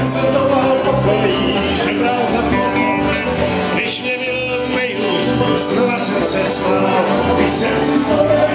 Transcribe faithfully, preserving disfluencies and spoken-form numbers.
jsem doma v pokojí žebral za to. Když mě měl nejhůř, znova jsem se smál, když jsem si vzpomněl.